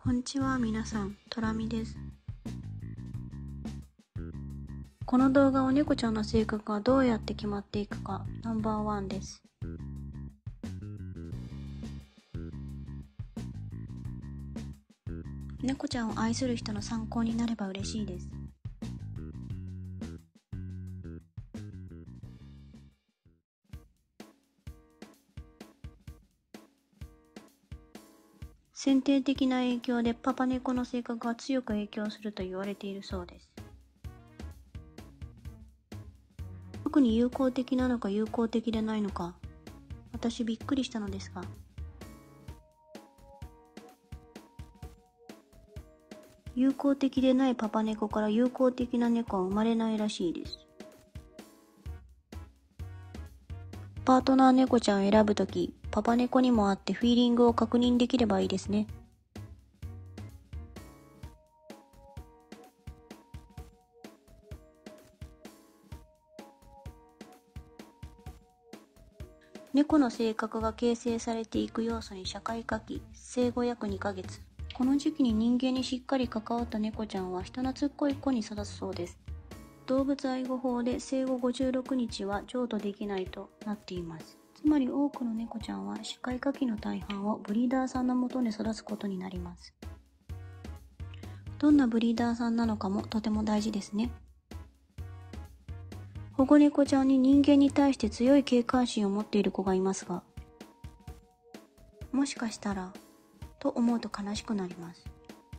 こんにちは、皆さん、トラミです。この動画は猫ちゃんの性格がどうやって決まっていくかナンバーワンです。猫ちゃんを愛する人の参考になれば嬉しいです。先天的な影響でパパ猫の性格が強く影響すると言われているそうです。特に友好的なのか友好的でないのか、私びっくりしたのですが、友好的でないパパ猫から友好的な猫は生まれないらしいです。パートナー猫ちゃんを選ぶとき、パパ猫にもあってフィーリングを確認できればいいですね。猫の性格が形成されていく要素に社会科期、生後約2ヶ月。この時期に人間にしっかり関わった猫ちゃんは人懐っこい子に育つそうです。動物愛護法で生後56日は譲渡できないとなっています。つまり多くの猫ちゃんは社会科期の大半をブリーダーさんのもとで育つことになります。どんなブリーダーさんなのかもとても大事ですね。保護猫ちゃんに人間に対して強い警戒心を持っている子がいますが、もしかしたらと思うと悲しくなります。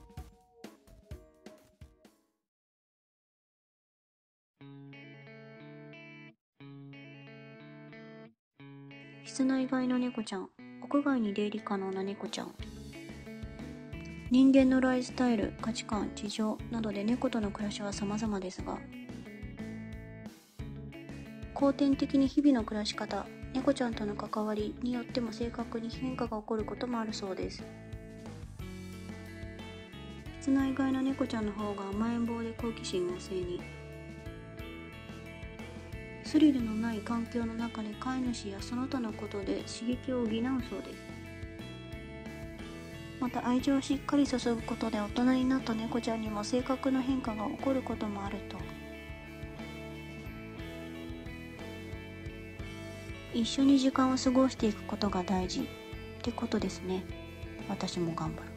室内外の猫ちゃん、屋外に出入り可能な猫ちゃん。人間のライフスタイル、価値観、事情などで猫との暮らしは様々ですが、後天的に日々の暮らし方、猫ちゃんとの関わりによっても性格に変化が起こることもあるそうです。室内外の猫ちゃんの方が甘えん坊で好奇心旺盛に、スリルのない環境の中で飼い主やその他のことで刺激を補うそうです。また愛情をしっかり注ぐことで大人になった猫ちゃんにも性格の変化が起こることもあると。一緒に時間を過ごしていくことが大事ってことですね。私も頑張る。